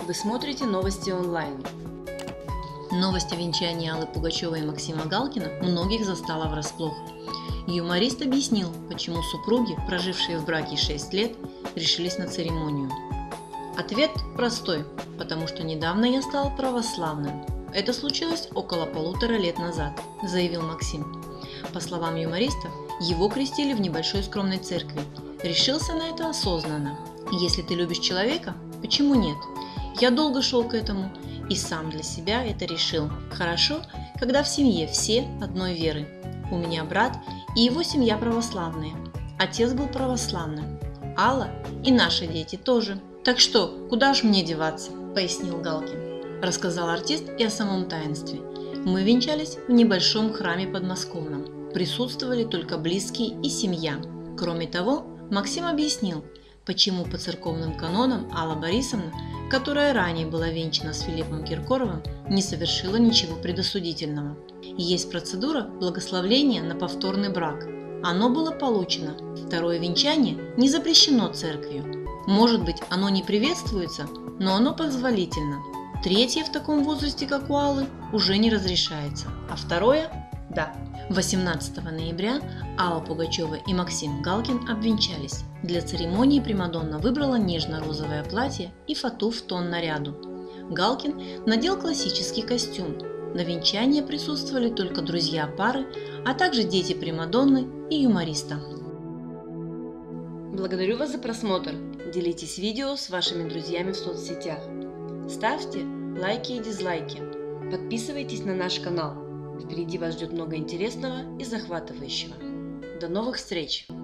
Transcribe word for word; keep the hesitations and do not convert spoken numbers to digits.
Вы смотрите новости онлайн. Новость о венчании Аллы Пугачевой и Максима Галкина многих застала врасплох. Юморист объяснил, почему супруги, прожившие в браке шесть лет, решились на церемонию. Ответ простой, потому что недавно я стал православным. Это случилось около полутора лет назад, заявил Максим. По словам юмориста, его крестили в небольшой скромной церкви. Решился на это осознанно. Если ты любишь человека, почему нет? Я долго шел к этому и сам для себя это решил. Хорошо, когда в семье все одной веры. У меня брат и его семья православные. Отец был православным. Алла и наши дети тоже. Так что, куда ж мне деваться, пояснил Галкин. Рассказал артист и о самом таинстве. Мы венчались в небольшом храме подмосковном. Присутствовали только близкие и семья. Кроме того, Максим объяснил, почему по церковным канонам Алла Борисовна, которая ранее была венчана с Филиппом Киркоровым, не совершила ничего предосудительного. Есть процедура благословления на повторный брак. Оно было получено. Второе венчание не запрещено церковью. Может быть, оно не приветствуется, но оно позволительно. Третье в таком возрасте, как у Аллы, уже не разрешается. А второе – да. восемнадцатого ноября Алла Пугачева и Максим Галкин обвенчались. Для церемонии примадонна выбрала нежно-розовое платье и фату в тон наряду. Галкин надел классический костюм. На венчании присутствовали только друзья пары, а также дети примадонны и юмориста. Благодарю вас за просмотр. Делитесь видео с вашими друзьями в соцсетях. Ставьте лайки и дизлайки. Подписывайтесь на наш канал. Впереди вас ждет много интересного и захватывающего. До новых встреч!